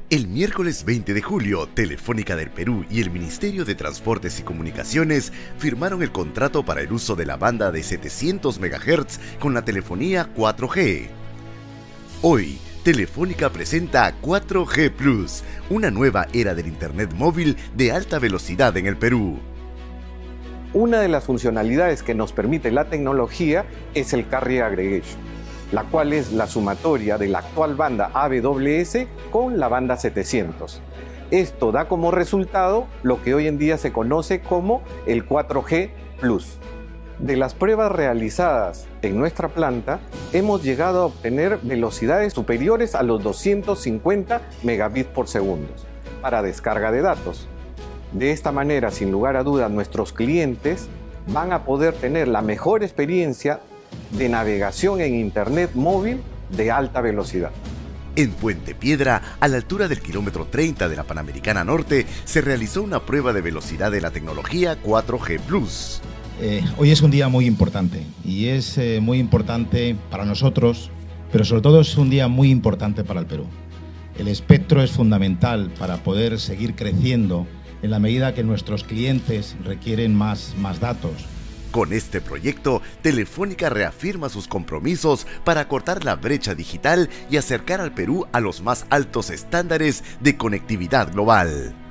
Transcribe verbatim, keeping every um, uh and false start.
El miércoles veinte de julio, Telefónica del Perú y el Ministerio de Transportes y Comunicaciones firmaron el contrato para el uso de la banda de setecientos megahertz con la telefonía cuatro G. Hoy, Telefónica presenta cuatro G Plus, una nueva era del Internet móvil de alta velocidad en el Perú. Una de las funcionalidades que nos permite la tecnología es el Carrier Aggregation, la cual es la sumatoria de la actual banda A W S con la banda setecientos. Esto da como resultado lo que hoy en día se conoce como el cuatro G Plus. De las pruebas realizadas en nuestra planta, hemos llegado a obtener velocidades superiores a los doscientos cincuenta megabits por segundo para descarga de datos. De esta manera, sin lugar a dudas, nuestros clientes van a poder tener la mejor experiencia de navegación en Internet móvil de alta velocidad. En Puente Piedra, a la altura del kilómetro treinta de la Panamericana Norte, se realizó una prueba de velocidad de la tecnología cuatro G Plus. Eh, hoy es un día muy importante y es eh, muy importante para nosotros, pero sobre todo es un día muy importante para el Perú. El espectro es fundamental para poder seguir creciendo en la medida que nuestros clientes requieren más, más datos. Con este proyecto, Telefónica reafirma sus compromisos para acortar la brecha digital y acercar al Perú a los más altos estándares de conectividad global.